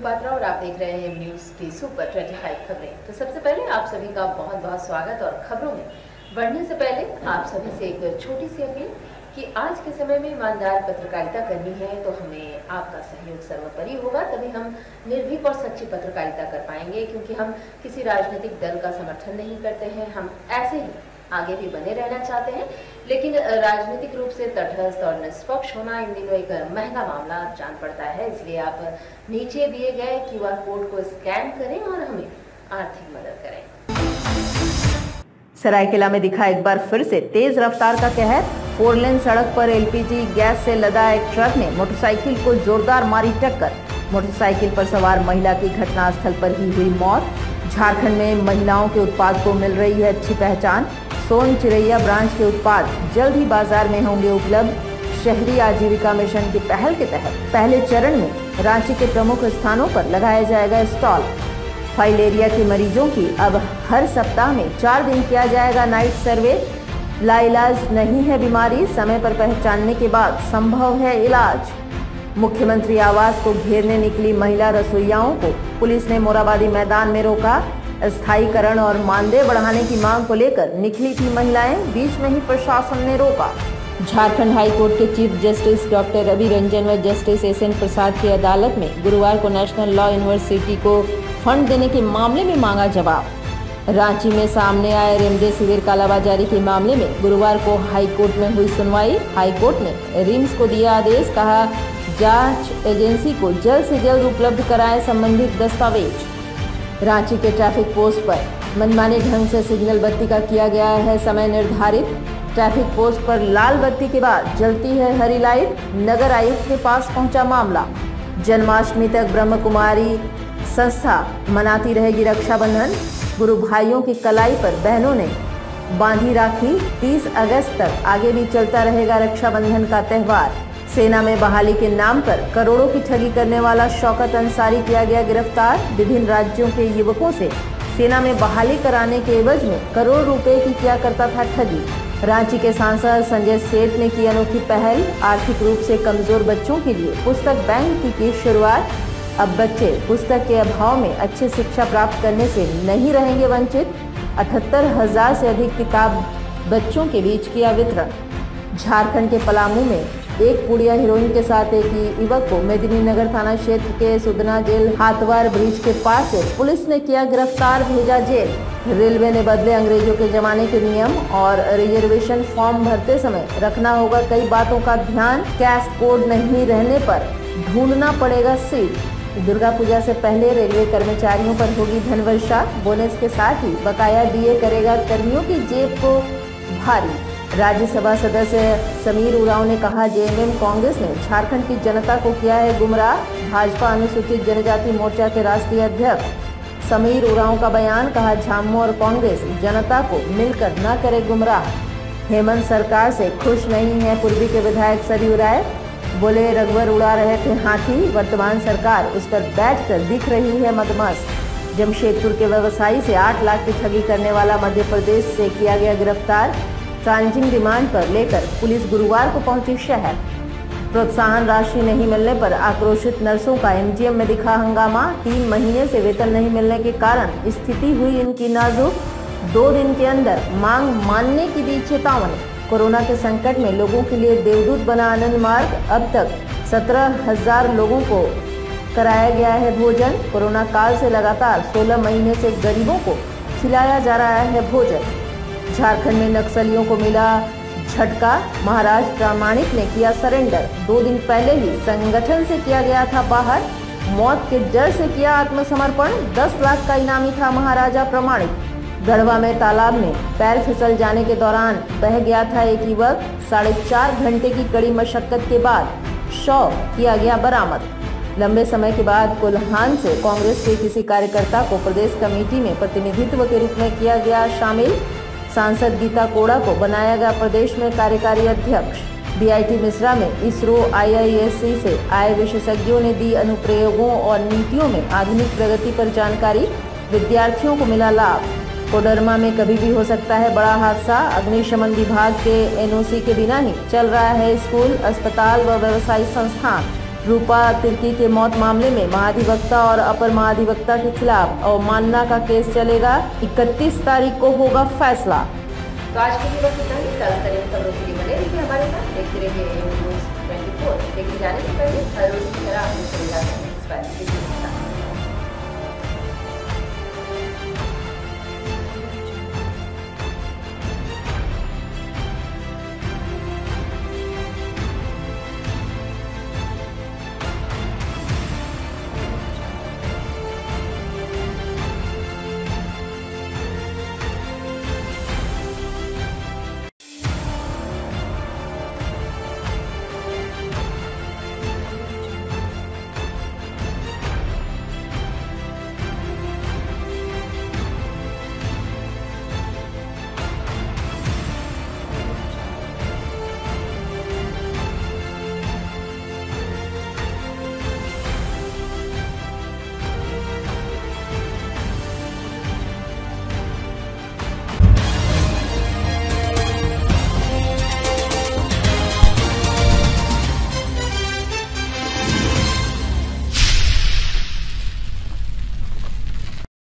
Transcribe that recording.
पात्रा और आप देख रहे हैं न्यूज़ की सुपर 25 खबरें। तो सबसे पहले आप सभी का बहुत बहुत स्वागत। और खबरों में बढ़ने से पहले आप सभी से एक छोटी सी अपील कि आज के समय में ईमानदार पत्रकारिता करनी है तो हमें आपका सहयोग सर्वोपरि होगा, तभी हम निर्भीक और सच्ची पत्रकारिता कर पाएंगे। क्योंकि हम किसी राजनीतिक दल का समर्थन नहीं करते हैं, हम ऐसे ही आगे भी बने रहना चाहते हैं, लेकिन राजनीतिक रूप से तटस्थ और निष्पक्ष होना इन दिनों एक महंगा मामला जान पड़ता है। इसलिए आप नीचे दिए गए QR कोड को स्कैन करें और हमें आर्थिक मदद करें। सरायकेला में दिखा एक बार फिर से तेज रफ्तार का कहर। 4 लेन सड़क पर LPG गैस से लदा एक ट्रक ने मोटरसाइकिल को जोरदार मारी टक्कर। मोटरसाइकिल पर सवार महिला की घटनास्थल पर ही हुई मौत। झारखंड में महिलाओं के उत्पाद को मिल रही है अच्छी पहचान। सोन चिरैया ब्रांच के उत्पाद जल्द ही बाजार में होंगे उपलब्ध। शहरी आजीविका मिशन की पहल के तहत पहले चरण में रांची के प्रमुख स्थानों पर लगाया जाएगा स्टॉल। फाइलेरिया के मरीजों की अब हर सप्ताह में 4 दिन किया जाएगा नाइट सर्वे। लाइलाज नहीं है बीमारी, समय पर पहचानने के बाद संभव है इलाज। मुख्यमंत्री आवास को घेरने निकली महिला रसोइयाओं को पुलिस ने मोराबादी मैदान में रोका। स्थायीकरण और मानदेय बढ़ाने की मांग को लेकर निकली थी महिलाएं, बीच में ही प्रशासन ने रोका। झारखंड हाई कोर्ट के chief justice doctor Ravi Ranjan व जस्टिस SN प्रसाद की अदालत में गुरुवार को नेशनल लॉ यूनिवर्सिटी को फंड देने के मामले में मांगा जवाब। रांची में सामने आए रेमडेसिविर कालाबाजारी के मामले में गुरुवार को हाई कोर्ट में हुई सुनवाई। हाई कोर्ट ने रिम्स को दिया आदेश, कहा जांच एजेंसी को जल्द से जल्द उपलब्ध कराएं संबंधित दस्तावेज। रांची के ट्रैफिक पोस्ट पर मनमाने ढंग से सिग्नल बत्ती का किया गया है समय निर्धारित। ट्रैफिक पोस्ट पर लाल बत्ती के बाद जलती है हरी लाइट। नगर आयुक्त के पास पहुंचा मामला। जन्माष्टमी तक ब्रह्म कुमारी संस्था मनाती रहेगी रक्षाबंधन। गुरु भाइयों की कलाई पर बहनों ने बांधी राखी। 30 अगस्त तक आगे भी चलता रहेगा रक्षाबंधन का त्यौहार। सेना में बहाली के नाम पर करोड़ों की ठगी करने वाला शौकत अंसारी किया गया गिरफ्तार। विभिन्न राज्यों के युवकों से सेना में बहाली कराने के एवज में करोड़ रुपए की किया करता था ठगी। रांची के सांसद संजय सेठ ने की अनोखी पहल। आर्थिक रूप से कमजोर बच्चों के लिए पुस्तक बैंक की शुरुआत। अब बच्चे पुस्तक के अभाव में अच्छी शिक्षा प्राप्त करने से नहीं रहेंगे वंचित। 78,000 से अधिक किताब बच्चों के बीच किया वितरण। झारखंड के पलामू में एक पुड़िया हीरोइन के साथ एक युवक को मेदिनीनगर थाना क्षेत्र के सुदना जेल हाथवार ब्रिज के पास से पुलिस ने किया गिरफ्तार, भेजा जेल। रेलवे ने बदले अंग्रेजों के जमाने के नियम और रिजर्वेशन फॉर्म भरते समय रखना होगा कई बातों का ध्यान। कैस्ट कोड नहीं रहने पर ढूंढना पड़ेगा सीट। दुर्गा पूजा से पहले रेलवे कर्मचारियों पर होगी धनवर्षा। बोनस के साथ ही बकाया DA करेगा कर्मियों की जेब को भारी। राज्यसभा सदस्य समीर उरांव ने कहा JMM कांग्रेस ने झारखंड की जनता को किया है गुमराह। भाजपा अनुसूचित जनजाति मोर्चा के राष्ट्रीय अध्यक्ष समीर उरांव का बयान, कहा झामुमो और कांग्रेस जनता को मिलकर न करे गुमराह। हेमंत सरकार से खुश नहीं है पूर्वी के विधायक सरयू राय। बोले रघुवर उड़ा रहे थे हाथी, वर्तमान सरकार उस पर बैठकर दिख रही है मदमस्त। जमशेदपुर के व्यवसायी से 8 लाख की ठगी करने वाला मध्य प्रदेश से किया गया गिरफ्तार। ट्रांजिंग डिमांड पर लेकर पुलिस गुरुवार को पहुंची शहर। प्रोत्साहन राशि नहीं मिलने पर आक्रोशित नर्सों का MGM में दिखा हंगामा। 3 महीने से वेतन नहीं मिलने के कारण स्थिति हुई इनकी नाजुक। 2 दिन के अंदर मांग मानने की दी चेतावनी। कोरोना के संकट में लोगों के लिए देवदूत बना आनंद मार्ग। अब तक 17,000 लोगों को कराया गया है भोजन। कोरोना काल से लगातार 16 महीने से गरीबों को खिलाया जा रहा है भोजन। झारखंड में नक्सलियों को मिला झटका। महाराज प्रामाणिक ने किया सरेंडर। 2 दिन पहले ही संगठन से किया गया था बाहर। मौत के डर से किया आत्मसमर्पण। 10 लाख का इनामी था महाराजा प्रामाणिक। गढ़वा में तालाब में पैर फिसल जाने के दौरान बह गया था एक युवक। 4.5 घंटे की कड़ी मशक्कत के बाद शव किया गया बरामद। लंबे समय के बाद कोल्हान से कांग्रेस के किसी कार्यकर्ता को प्रदेश कमेटी में प्रतिनिधित्व के रूप में किया गया शामिल। सांसद गीता कोड़ा को बनाया गया प्रदेश में कार्यकारी अध्यक्ष। BIT मिश्रा में ISRO IISc से आए विशेषज्ञों ने दी अनुप्रयोगों और नीतियों में आधुनिक प्रगति पर जानकारी। विद्यार्थियों को मिला लाभ। कोडरमा में कभी भी हो सकता है बड़ा हादसा। अग्निशमन विभाग के NOC के बिना ही चल रहा है स्कूल, अस्पताल व व्यवसायिक संस्थान। रूपा तिर्की के मौत मामले में महाधिवक्ता और अपर महाधिवक्ता के खिलाफ अवमानना का केस चलेगा। 31 तारीख को होगा फैसला। तो आज के लिए बस इतना ही। ताज़ा खबरों के लिए बने रहिए हमारे साथ, देखते रहिए न्यूज़ 24। लेकिन जाने से पहले हर रोज